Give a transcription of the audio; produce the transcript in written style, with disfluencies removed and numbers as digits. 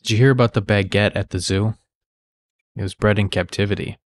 Did you hear about the baguette at the zoo? It was bred in captivity.